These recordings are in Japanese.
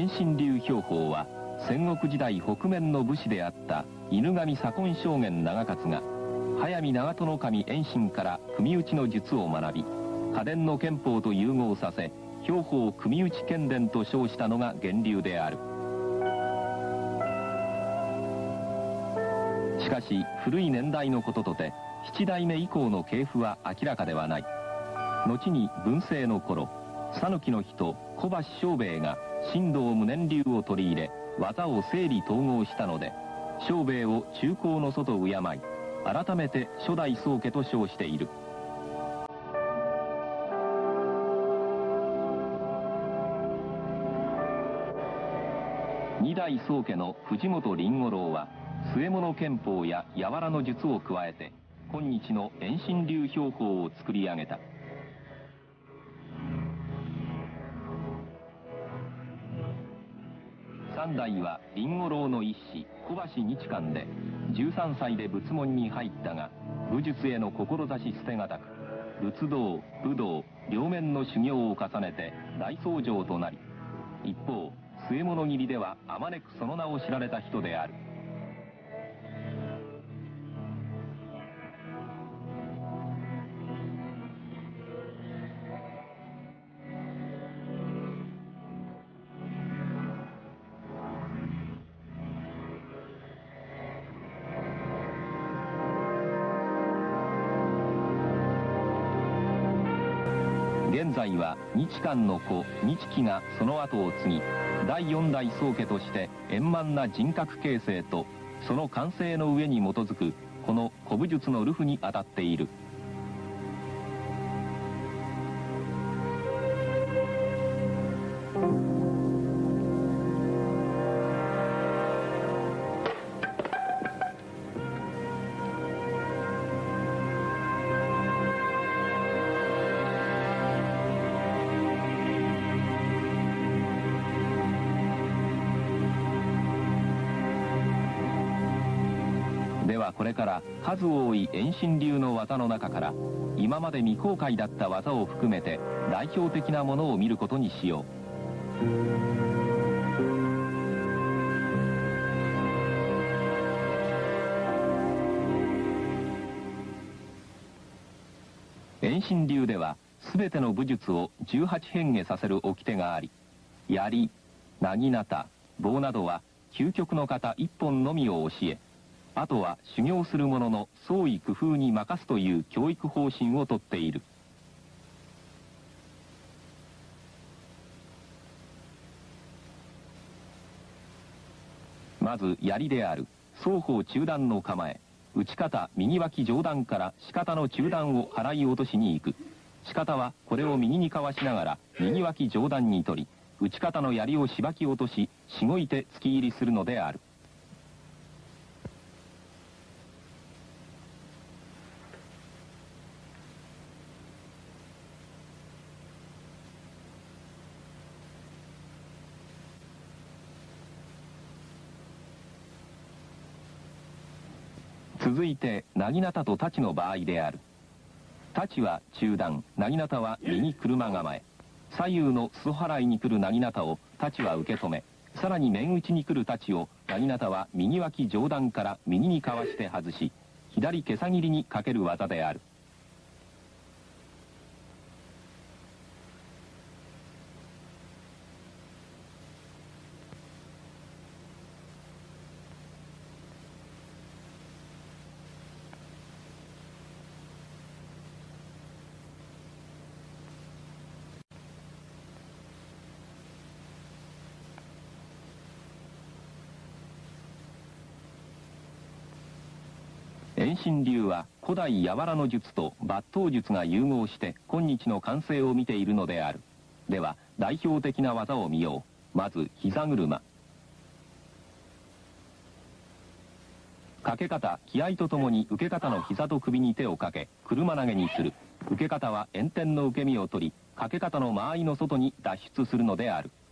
心流兵法は戦国時代北面の武士であった犬神左近将軍長勝が速水長門守遠心から組打ちの術を学び、家電の拳法と融合させ兵法組打ち剣伝と称したのが源流である。しかし古い年代のこととて7代目以降の系譜は明らかではない。後に文政の頃、讃岐の人小橋庄兵衛が神道無念流を取り入れ技を整理統合したので、庄兵衛を中興の祖と敬い改めて初代宗家と称している。二代宗家の藤本林五郎は末物拳法や柔の術を加えて今日の遠心流兵法を作り上げた。三代は林五郎の一子小橋日観で13歳で仏門に入ったが、武術への志捨てがたく仏道武道両面の修行を重ねて大僧正となり、一方末物斬りではあまねくその名を知られた人である。現在は日観の子日記がその後を継ぎ、第4代宗家として円満な人格形成とその完成の上に基づくこの古武術の流布に当たっている。ではこれから数多い遠心流の技の中から今まで未公開だった技を含めて代表的なものを見ることにしよう。遠心流では全ての武術を18変化させる掟があり、槍、薙刀、棒などは究極の型一本のみを教え、あとは修行する者の創意工夫に任すという教育方針をとっている。まず槍である。双方中段の構え、打ち方右脇上段から四方の中段を払い落としに行く。四方はこれを右にかわしながら右脇上段に取り、打ち方の槍をしばき落とししごいて突き入りするのである。続いて薙刀と太刀の場合である。太刀は中段、薙刀は右車構え。左右の裾払いに来る薙刀を太刀は受け止め、さらに面打ちに来る太刀を薙刀は右脇上段から右にかわして外し、左袈裟切りにかける技である。遠心流は古代柔の術と抜刀術が融合して今日の完成を見ているのである。では代表的な技を見よう。まず膝車。かけ方、気合とともに受け方の膝と首に手をかけ車投げにする。受け方は炎天の受け身を取り、かけ方の間合いの外に脱出するのである。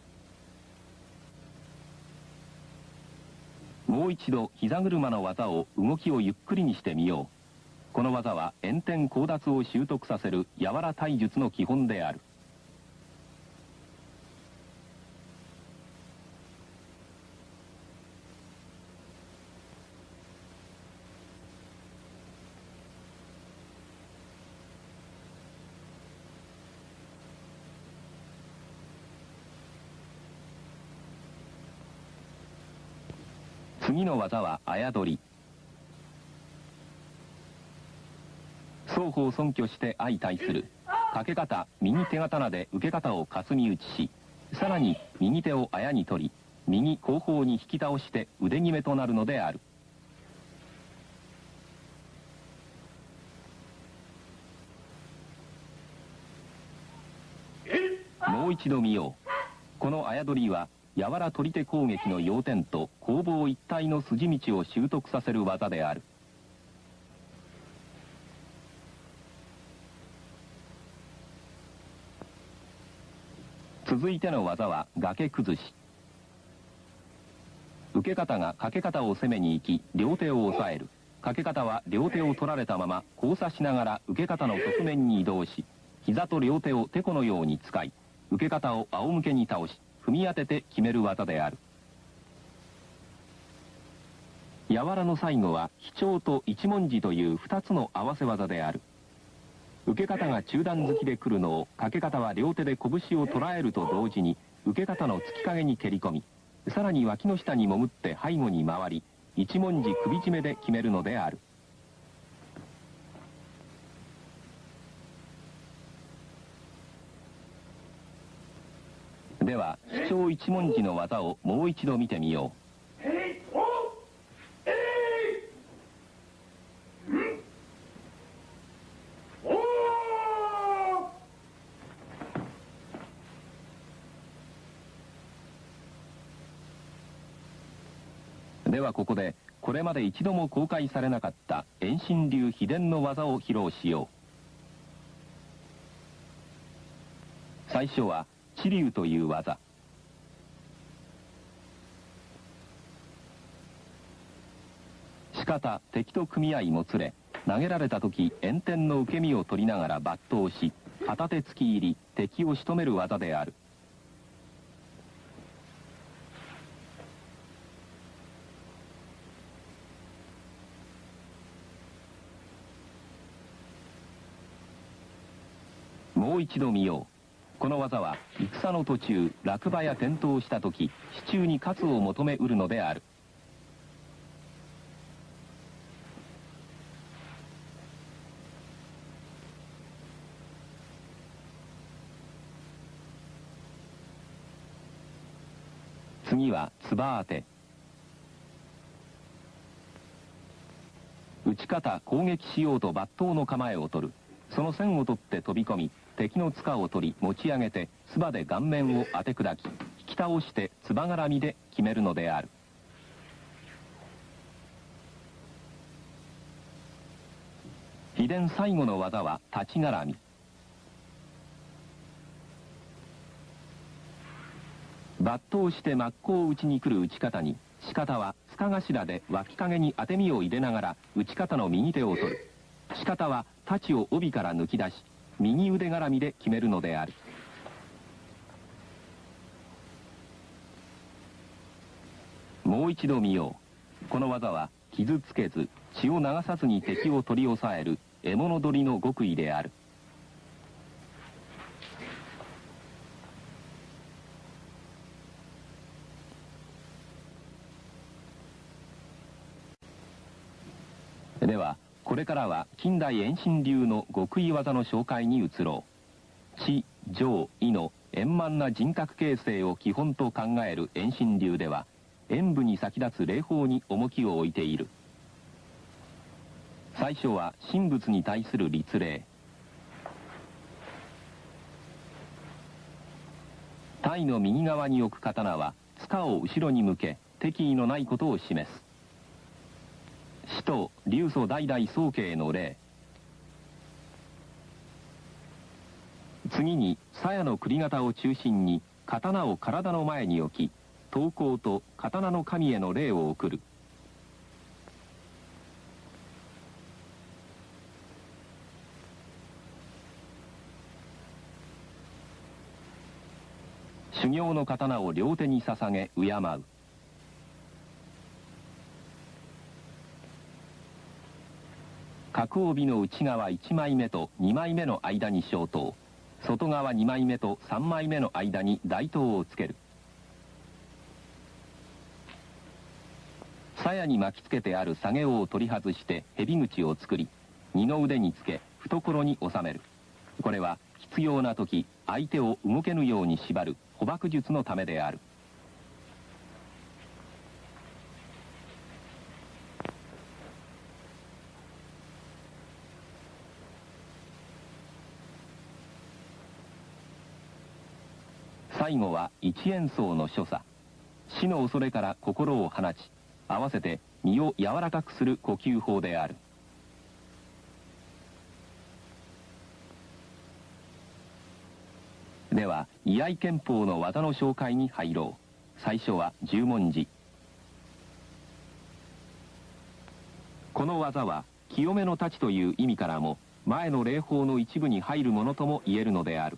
もう一度膝車の技を動きをゆっくりにしてみよう。この技は炎天交奪を習得させる柔ら体術の基本である。 次の技は綾取り。双方尊虚して相対する。かけ方、右手刀で受け方を霞打ちし、さらに右手を綾に取り、右後方に引き倒して腕決めとなるのである。もう一度見よう。この綾取りは、柔ら取り手攻撃の要点と攻防一体の筋道を習得させる技である。続いての技は崖崩し。受け方がかけ方を攻めに行き、両手を押さえる。かけ方は両手を取られたまま交差しながら受け方の側面に移動し、膝と両手をてこのように使い、受け方を仰向けに倒し、踏み当てて決める技である。柔らの最後は飛鳥と一文字という2つの合わせ技である。受け方が中段突きで来るのをかけ方は両手で拳を捉えると同時に受け方の突き影に蹴り込み、さらに脇の下に潜って背後に回り、一文字首締めで決めるのである。では飛鳥一文字の技をもう一度見てみよう。ではここでこれまで一度も公開されなかった遠心流秘伝の技を披露しよう。最初は知流という技。しかた敵と組み合いもつれ、投げられた時炎天の受け身を取りながら抜刀し、片手突き入り敵を仕留める技である。もう一度見よう。この技は戦の途中落馬や転倒した時手中に勝を求めうるのである。次は唾当て。打ち方攻撃しようと抜刀の構えを取る。その線を取って飛び込み、敵の塚を取り持ち上げて唾で顔面を当て砕き、引き倒して唾絡みで決めるのである。秘伝最後の技は立ち絡み。抜刀して真っ向を打ちに来る打ち方に、仕方は塚頭で脇影に当て身を入れながら打ち方の右手を取る。仕方は太刀を帯から抜き出し、右腕絡みで決めるのである。もう一度見よう。この技は傷つけず血を流さずに敵を取り押さえる獲物取りの極意である。ではこれからは近代遠心流の極意技の紹介に移ろう。知、情、意の円満な人格形成を基本と考える遠心流では、演武に先立つ礼法に重きを置いている。最初は神仏に対する律礼。体の右側に置く刀は柄を後ろに向け敵意のないことを示す。使徒流祖代々宗家の礼。次に鞘の栗型を中心に刀を体の前に置き、刀工と刀の神への礼を送る。修行の刀を両手に捧げ敬う。角帯の内側1枚目と2枚目の間に小刀、外側2枚目と3枚目の間に大刀をつける。 鞘に巻きつけてある下げを取り外して蛇口を作り、二の腕につけ懐に収める。これは必要な時相手を動けぬように縛る捕縛術のためである。最後は一円草の所作。死の恐れから心を放ち、合わせて身を柔らかくする呼吸法である。では居合拳法の技の紹介に入ろう。最初は十文字。この技は清めの太刀という意味からも前の礼法の一部に入るものとも言えるのである。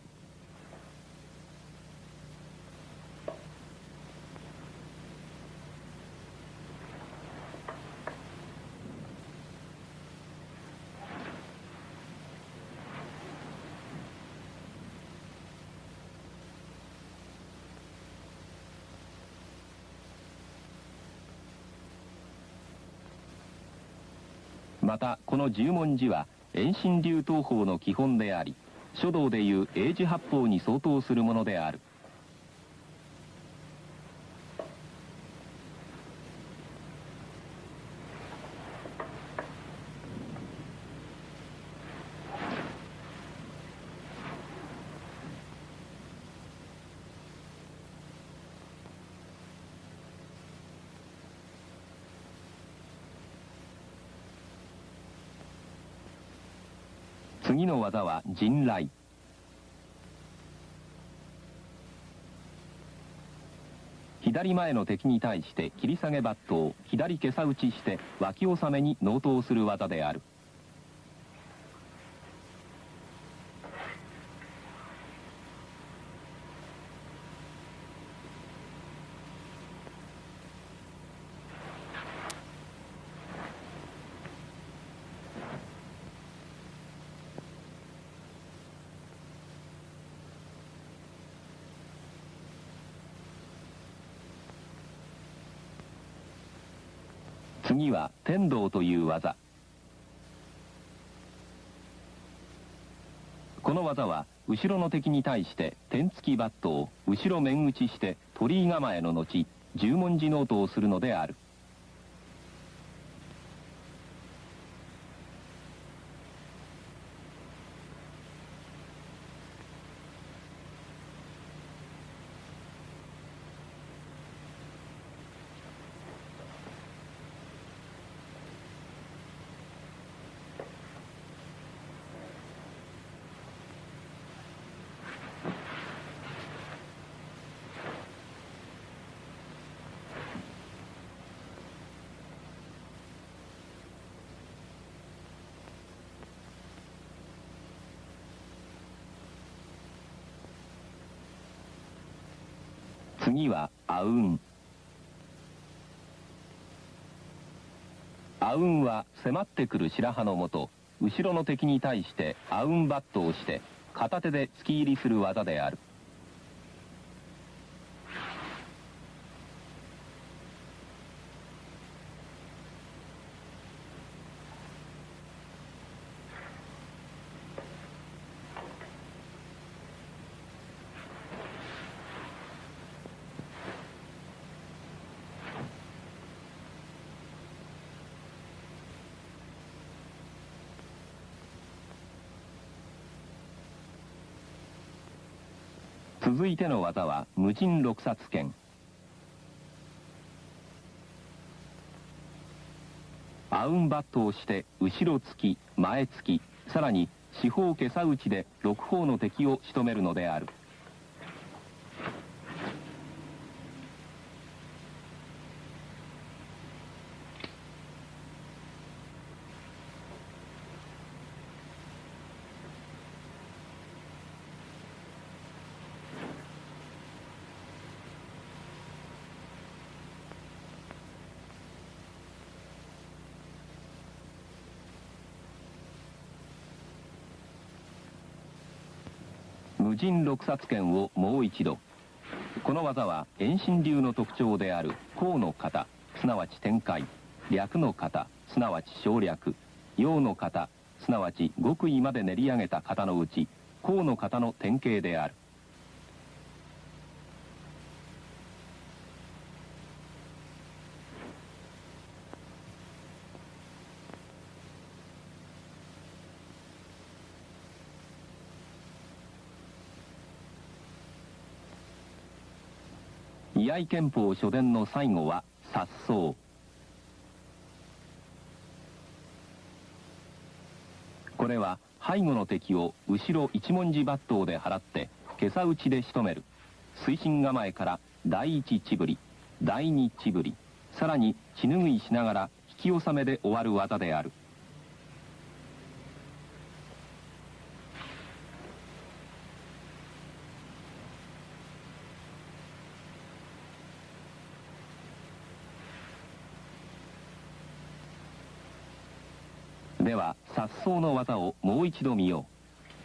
またこの十文字は遠心流刀法の基本であり、書道でいう英字八法に相当するものである。次の技は陣雷。左前の敵に対して切り下げ抜刀、左袈裟打ちして脇収めに納刀する技である。次は天道という技。この技は後ろの敵に対して天突き抜刀、後ろ面打ちして鳥居構えの後十文字納刀をするのである。次は阿吽。阿吽は迫ってくる白羽のもと、後ろの敵に対して阿吽抜刀をして片手で突き入りする技である。続いての技は無尽六殺拳。阿吽抜刀をして後ろ突き、前突き、さらに四方袈裟打ちで六方の敵を仕留めるのである。無尽六殺拳をもう一度。この技は遠心流の特徴である甲の型、 すなわち展開、略の型、すなわち省略、陽の型、すなわち極意まで練り上げた型のうち、項の型の典型である。居合憲法書伝の最後は殺走。これは背後の敵を後ろ一文字抜刀で払って袈裟打ちで仕留める。推進構えから第一血振り、第二血振り、さらに血拭いしながら引き納めで終わる技である。では殺走の技をもう一度見よう。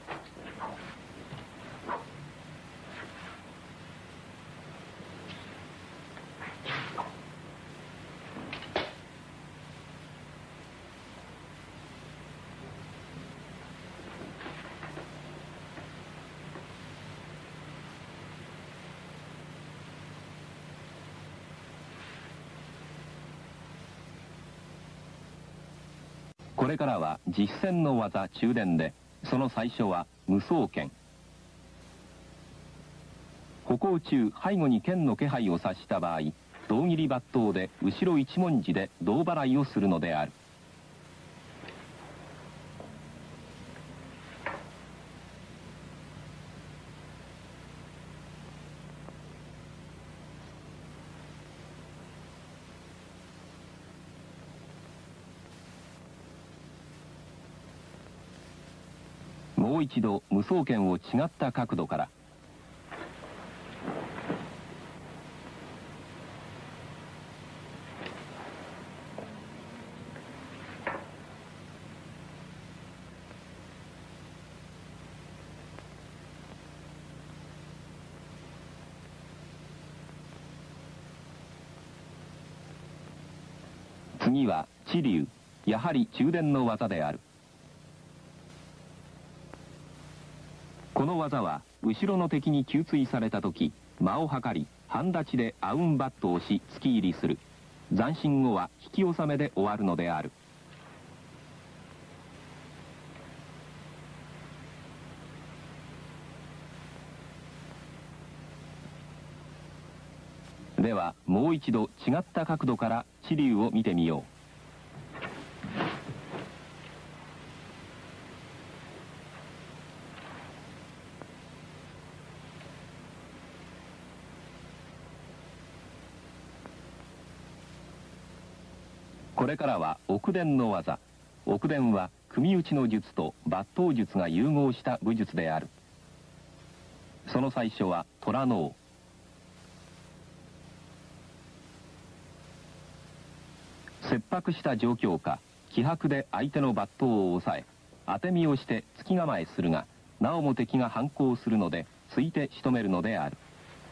これからは実戦の技中伝で、その最初は無双剣。歩行中背後に剣の気配を察した場合、胴切り抜刀で後ろ一文字で胴払いをするのである。もう一度無双剣を違った角度から。次は地流、やはり中伝の技である。この技は後ろの敵に吸墜された時、間を測り半立ちでアウンバットをし突き入りする。斬新後は引き納めで終わるのである。ではもう一度違った角度から地流を見てみよう。これからは奥伝の技。奥伝は組打ちの術と抜刀術が融合した武術である。その最初は虎の王。切迫した状況下、気迫で相手の抜刀を抑え、当て身をして突き構えするが、なおも敵が反抗するので突いて仕留めるのである。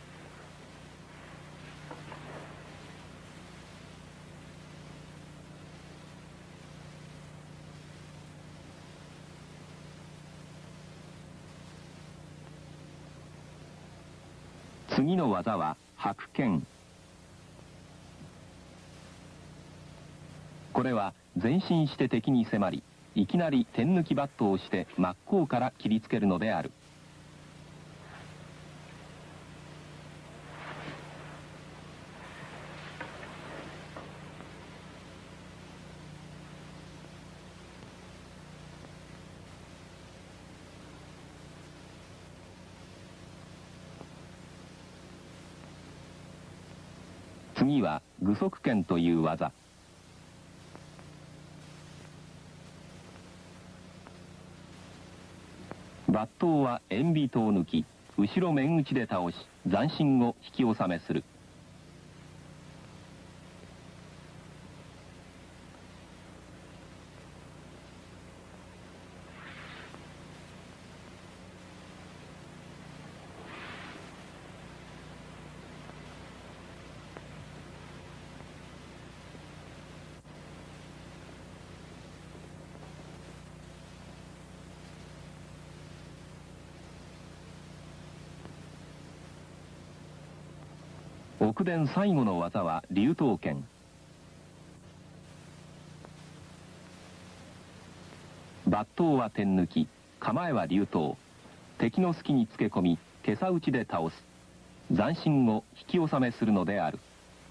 次の技は白剣。これは前進して敵に迫り、いきなり点抜きバットをして真っ向から切りつけるのである。次は具足剣という技。抜刀は塩ビ刀抜き、後ろ面打ちで倒し、斬新を引き納めする。 奥伝最後の技は竜頭拳。抜刀は点抜き、構えは竜頭。敵の隙につけ込み、袈裟打ちで倒す。斬新を引き収めするのである。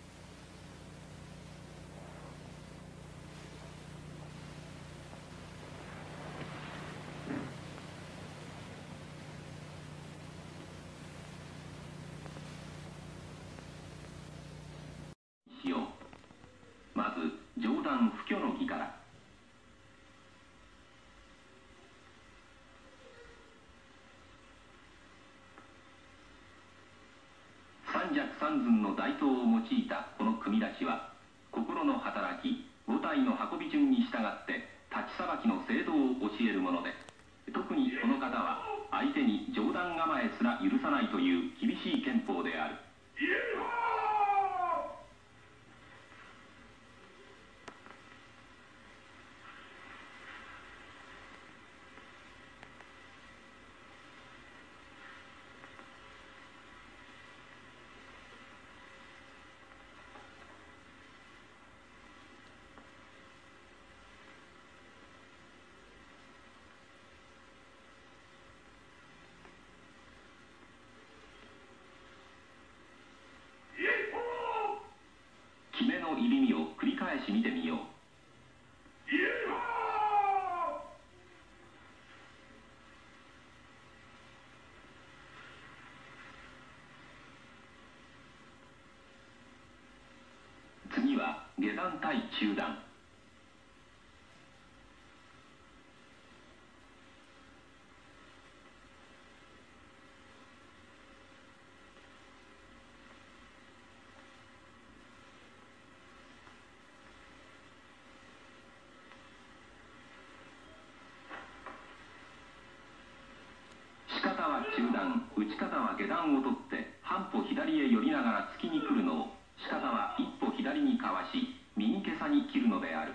まず上段不挙の儀から。三尺三寸の大刀を用いたこの組み出しは、心の働き、五体の運び順に従って立ちさばきの精度を教えるもので、特にこの方は相手に上段構えすら許さないという厳しい拳法である。決めの入り身を繰り返し見てみよう。次は下段対中段。仕方は中段、打ち方は下段を取って半歩左へ寄りながら突きに来るのを、仕方は一歩左にかわし右袈裟に切るのである。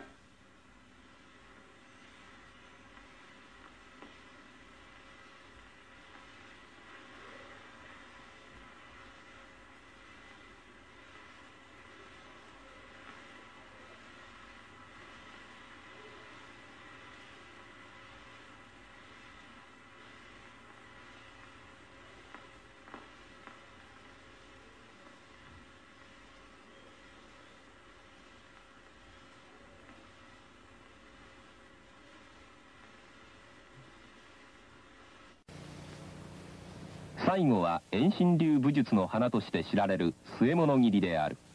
最後は遠心流武術の花として知られる据え物斬りである。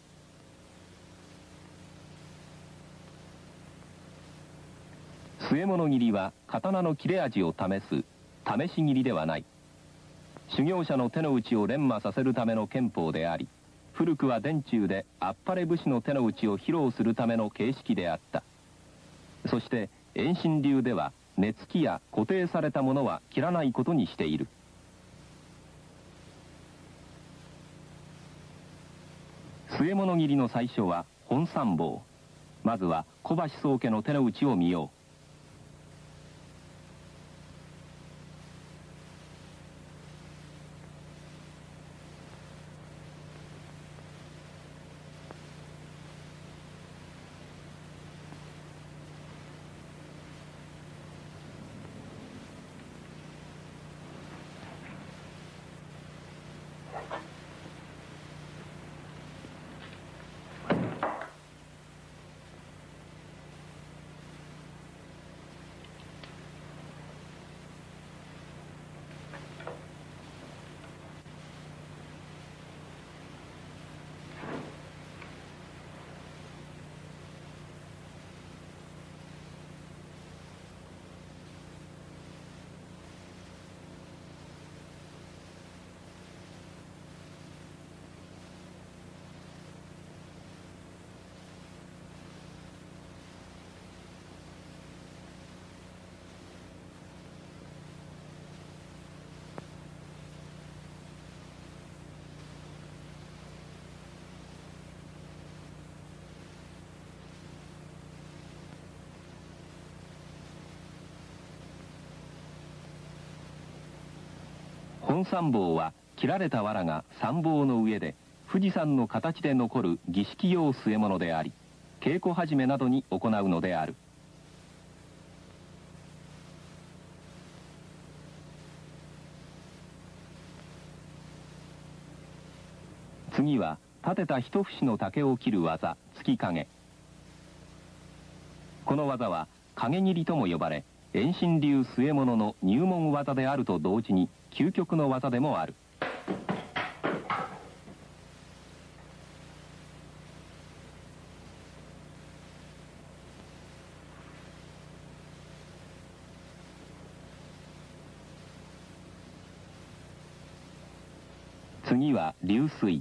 据え物斬りは刀の切れ味を試す試し斬りではない。修行者の手の内を練磨させるための拳法であり、古くは殿中であっぱれ武士の手の内を披露するための形式であった。そして遠心流では根付きや固定されたものは切らないことにしている。据え物斬りの最初は本参謀。まずは小橋宗家の手の内を見よう。本参謀は切られた藁が参謀の上で富士山の形で残る儀式用据え物であり、稽古始めなどに行うのである。次は立てた一節の竹を切る技、突き影。この技は影切りとも呼ばれ、遠心流据え物の入門技であると同時に究極の技でもある。次は流水。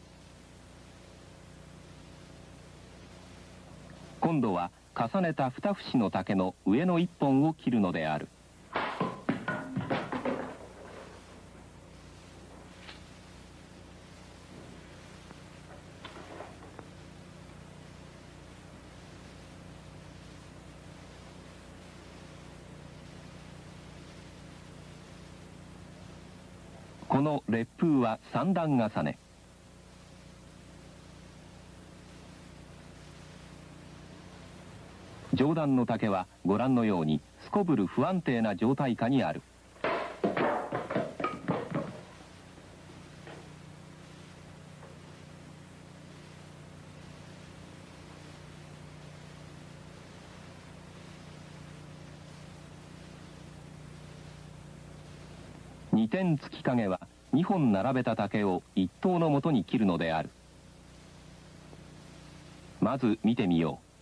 今度は重ねた二節の竹の上の一本を切るのである。この烈風は三段重ね。上段の竹はご覧のようにすこぶる不安定な状態下にある。二点突き影は2本並べた竹を一刀のもとに切るのである。まず見てみよう。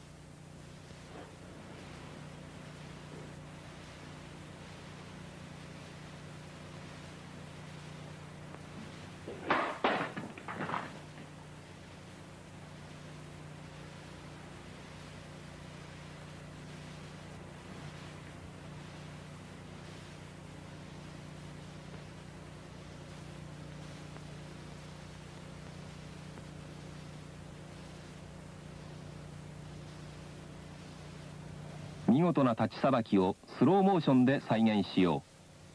見事な立ちさばきをスローモーションで再現しよ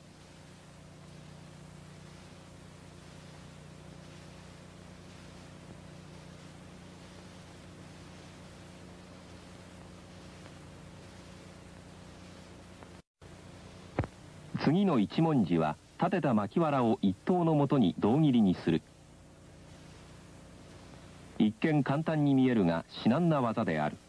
う。次の一文字は立てた巻き藁を一刀のもとに胴切りにする。一見簡単に見えるが至難な技である。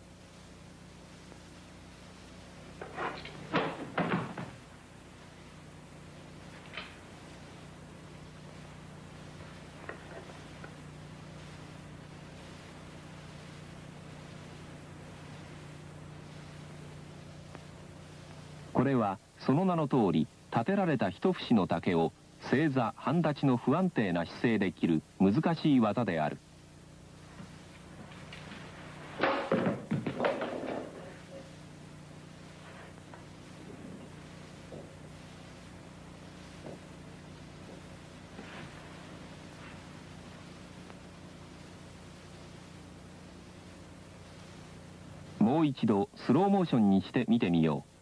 これはその名の通り立てられた一節の竹を正座半立ちの不安定な姿勢で切る難しい技である。もう一度スローモーションにして見てみよう。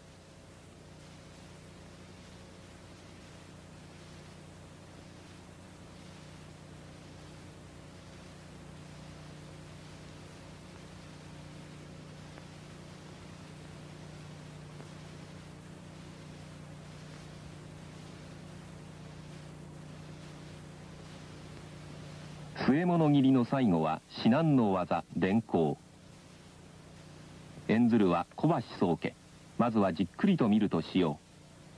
据え物切りの最後は至難の技、電光。演ずるは小橋宗家。まずはじっくりと見るとしよ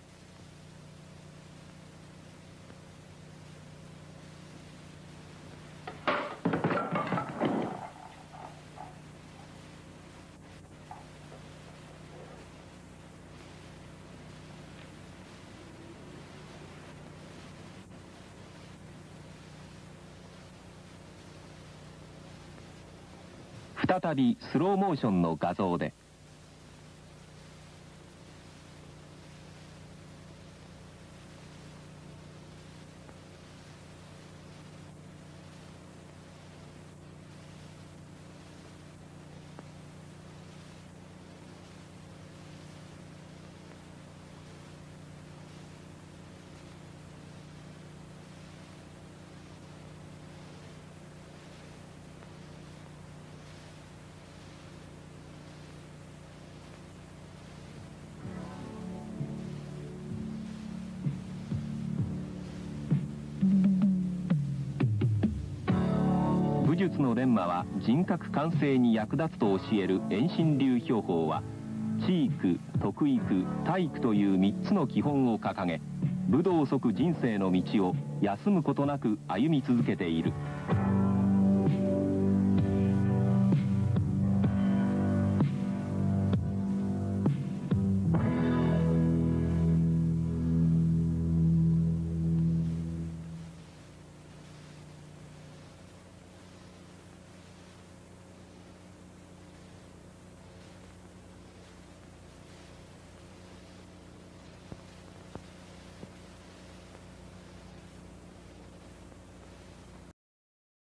う。再びスローモーションの画像で。 術の錬磨は人格完成に役立つと教える遠心流標法は、知育、徳育、体育という3つの基本を掲げ、武道即人生の道を休むことなく歩み続けている。